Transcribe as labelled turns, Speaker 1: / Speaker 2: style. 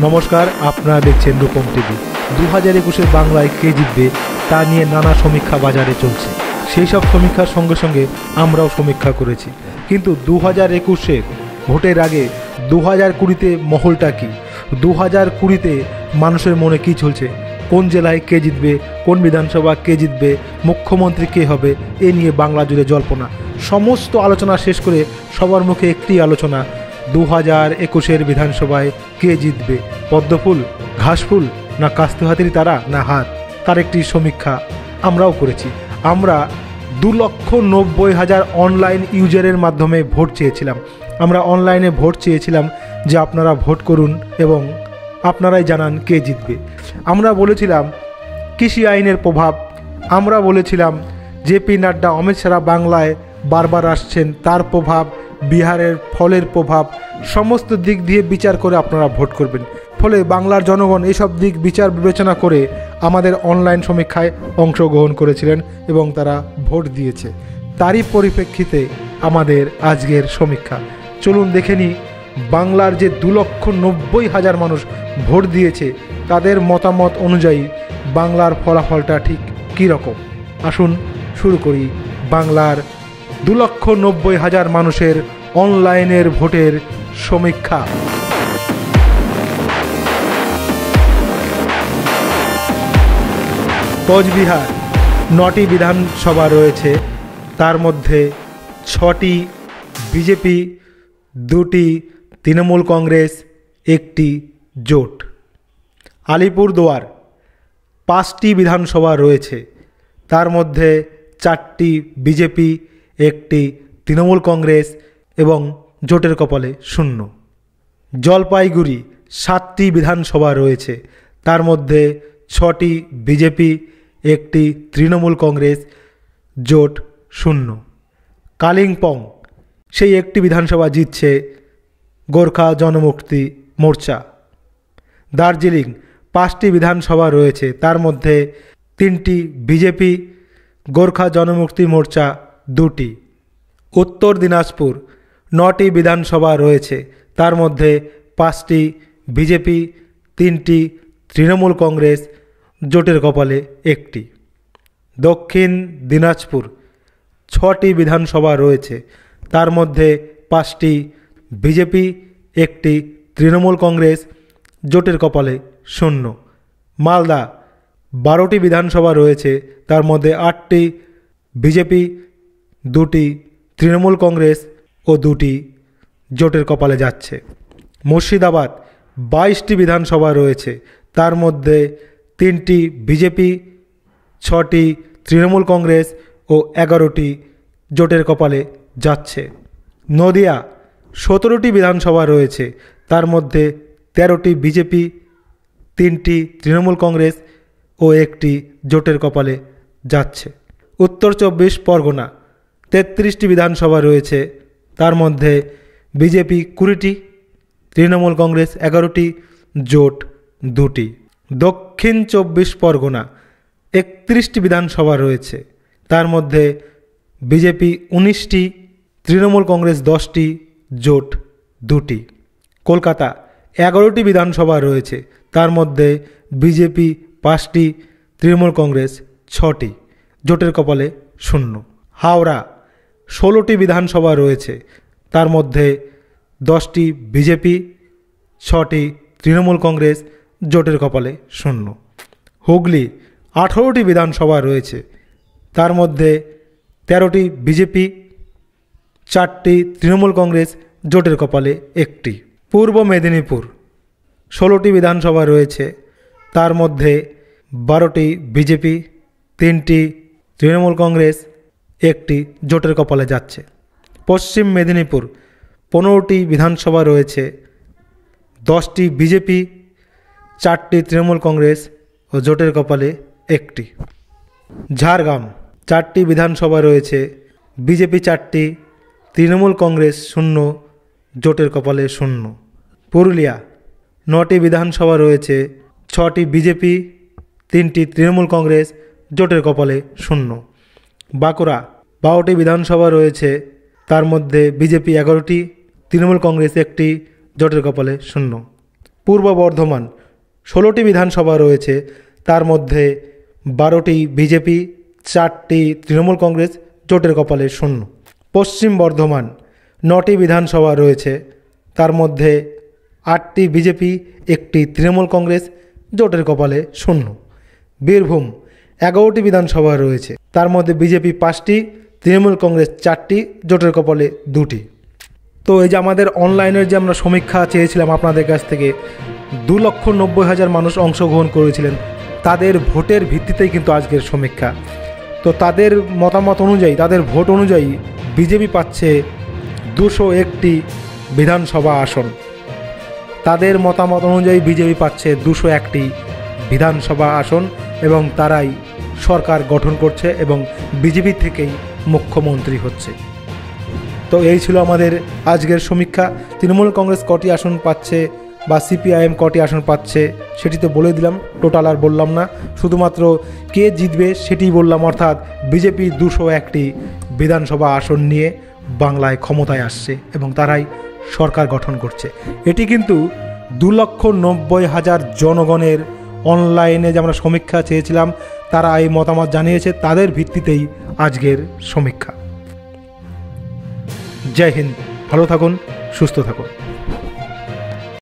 Speaker 1: নমস্কার, আপনারা দেখছেন রূপম টিভি। 2021-এর বাংলায় কে জিতবে তা নিয়ে নানা সমীক্ষা বাজারে চলছে। সেই সব সমীক্ষার সঙ্গে সঙ্গে আমরাও সমীক্ষা করেছি। কিন্তু 2021-এর ভোটের আগে 2020-তে মহলটা কী, 2020-তে মানুষের মনে কী চলছে, কোন জেলায় কে জিতবে, কোন বিধানসভা কে জিতবে, মুখ্যমন্ত্রী কে হবে, এ নিয়ে বাংলা জুড়ে জল্পনা। সমস্ত আলোচনা শেষ করে সবার মুখে একটি আলোচনা, 2021-এর বিধানসভায় কে জিতবে, পদ্মফুল, ঘাসফুল, না কাস্তে হাতির তারা, না হাত। তার একটি সমীক্ষা আমরাও করেছি। আমরা 2,90,000 অনলাইন ইউজারের মাধ্যমে ভোট চেয়েছিলাম। আমরা অনলাইনে ভোট চেয়েছিলাম যে আপনারা ভোট করুন এবং আপনারাই জানান কে জিতবে। আমরা বলেছিলাম কৃষি আইনের প্রভাব, আমরা বলেছিলাম জেপি নাড্ডা, অমিত শাহ বাংলায় বারবার আসছেন, তার প্রভাব, বিহারের ফলের প্রভাব, সমস্ত দিক দিয়ে বিচার করে আপনারা ভোট করবেন। ফলে বাংলার জনগণ এসব দিক বিচার বিবেচনা করে আমাদের অনলাইন সমীক্ষায় অংশগ্রহণ করেছিলেন এবং তারা ভোট দিয়েছে। তারই পরিপ্রেক্ষিতে আমাদের আজকের সমীক্ষা। চলুন দেখে নিই বাংলার যে 2,90,000 মানুষ ভোট দিয়েছে তাদের মতামত অনুযায়ী বাংলার ফলাফলটা ঠিক কী রকম। আসুন শুরু করি বাংলার 2,90,000 মানুষের অনলাইনের ভোটের সমীক্ষা। কোচবিহার 9টি বিধানসভা রয়েছে, তার মধ্যে 6টি বিজেপি, 2টি তৃণমূল কংগ্রেস, 1টি জোট। আলিপুরদুয়ার 5টি বিধানসভা রয়েছে, তার মধ্যে 4টি বিজেপি, 1টি তৃণমূল কংগ্রেস এবং জোটের কপালে 0। জলপাইগুড়ি 7টি বিধানসভা রয়েছে, তার মধ্যে 6টি বিজেপি, 1টি তৃণমূল কংগ্রেস, জোট 0। কালিম্পং সেই একটি বিধানসভা জিতছে গোর্খা জনমুক্তি মোর্চা। দার্জিলিং 5টি বিধানসভা রয়েছে, তার মধ্যে 3টি বিজেপি, গোর্খা জনমুক্তি মোর্চা 2টি। উত্তর দিনাজপুর 9টি বিধানসভা রয়েছে, তার মধ্যে 5টি বিজেপি, 3টি তৃণমূল কংগ্রেস, জোটের কপালে 1টি। দক্ষিণ দিনাজপুর 6টি বিধানসভা রয়েছে, তার মধ্যে 5টি বিজেপি, 1টি তৃণমূল কংগ্রেস, জোটের কপালে 0। মালদা 12টি বিধানসভা রয়েছে, তার মধ্যে 8টি বিজেপি, 2টি তৃণমূল কংগ্রেস ও 2টি জোটের কপালে যাচ্ছে। মুর্শিদাবাদ 22টি বিধানসভা রয়েছে, তার মধ্যে 3টি বিজেপি, 6টি তৃণমূল কংগ্রেস ও 11টি জোটের কপালে যাচ্ছে। নদিয়া 17টি বিধানসভা রয়েছে, তার মধ্যে 13টি বিজেপি, 3টি তৃণমূল কংগ্রেস ও 1টি জোটের কপালে যাচ্ছে। উত্তর 24 পরগনা 33টি বিধানসভা রয়েছে, তার মধ্যে বিজেপি 20টি, তৃণমূল কংগ্রেস 11টি, জোট 2টি। দক্ষিণ 24 পরগনা 31টি বিধানসভা রয়েছে, তার মধ্যে বিজেপি 19টি, তৃণমূল কংগ্রেস 10টি, জোট 2টি। কলকাতা 11টি বিধানসভা রয়েছে, তার মধ্যে বিজেপি 5টি, তৃণমূল কংগ্রেস 6টি, জোটের কপালে 0। হাওড়া 16টি বিধানসভা রয়েছে, তার মধ্যে 10টি বিজেপি, 6টি তৃণমূল কংগ্রেস, জোটের কপালে 0। হুগলি 18টি বিধানসভা রয়েছে, তার মধ্যে 13টি বিজেপি, 4টি তৃণমূল কংগ্রেস, জোটের কপালে 1টি। পূর্ব মেদিনীপুর 16টি বিধানসভা রয়েছে, তার মধ্যে 12টি বিজেপি, 3টি তৃণমূল কংগ্রেস, 1টি জোটের কপালে যাচ্ছে। পশ্চিম মেদিনীপুর 15টি বিধানসভা রয়েছে, 10টি বিজেপি, 4টি তৃণমূল কংগ্রেস ও জোটের কপালে 1টি। ঝাড়গ্রাম 4টি বিধানসভা রয়েছে, বিজেপি 4টি, তৃণমূল কংগ্রেস 0, জোটের কপালে 0। পুরুলিয়া 9টি বিধানসভা রয়েছে, 6টি বিজেপি, 3টি তৃণমূল কংগ্রেস, জোটের কপালে 0। বাঁকুড়া 12টি বিধানসভা রয়েছে, তার মধ্যে বিজেপি 11টি, তৃণমূল কংগ্রেস 1টি, জোটের কপালে 0। পূর্ব বর্ধমান 16টি বিধানসভা রয়েছে, তার মধ্যে 12টি বিজেপি, 4টি তৃণমূল কংগ্রেস, জোটের কপালে শূন্য। পশ্চিম বর্ধমান 9টি বিধানসভা রয়েছে, তার মধ্যে 8টি বিজেপি, 1টি তৃণমূল কংগ্রেস, জোটের কপালে শূন্য। বীরভূম 11টি বিধানসভা রয়েছে, তার মধ্যে বিজেপি 5টি, তৃণমূল কংগ্রেস 4টি, জোটের কপালে 2টি। তো এই যে আমাদের অনলাইনের যে আমরা সমীক্ষা চেয়েছিলাম আপনাদের কাছ থেকে, 2,90,000 মানুষ অংশগ্রহণ করেছিলেন, তাদের ভোটের ভিত্তিতেই কিন্তু আজকের সমীক্ষা। তো তাদের মতামত অনুযায়ী, তাদের ভোট অনুযায়ী বিজেপি পাচ্ছে 201টি বিধানসভা আসন। তাদের মতামত অনুযায়ী বিজেপি পাচ্ছে 201টি বিধানসভা আসন এবং তারাই সরকার গঠন করছে এবং বিজেপি থেকেই মুখ্যমন্ত্রী হচ্ছে। তো এই ছিল আমাদের আজকের সমীক্ষা। তৃণমূল কংগ্রেস কটি আসন পাচ্ছে বা সিপিআইএম কটি আসন পাচ্ছে সেটি তো বলে দিলাম, টোটাল আর বললাম না, শুধুমাত্র কে জিতবে সেটি বললাম। অর্থাৎ বিজেপি 201টি বিধানসভা আসন নিয়ে বাংলায় ক্ষমতায় আসছে এবং তারাই সরকার গঠন করছে। এটি কিন্তু 2,90,000 জনগণের অনলাইনে যে আমরা সমীক্ষা চেয়েছিলাম তারা এই মতামত জানিয়েছে, তাদের ভিত্তিতেই আজকের সমীক্ষা। জয় হিন্দ, ভালো থাকুন, সুস্থ থাকুন।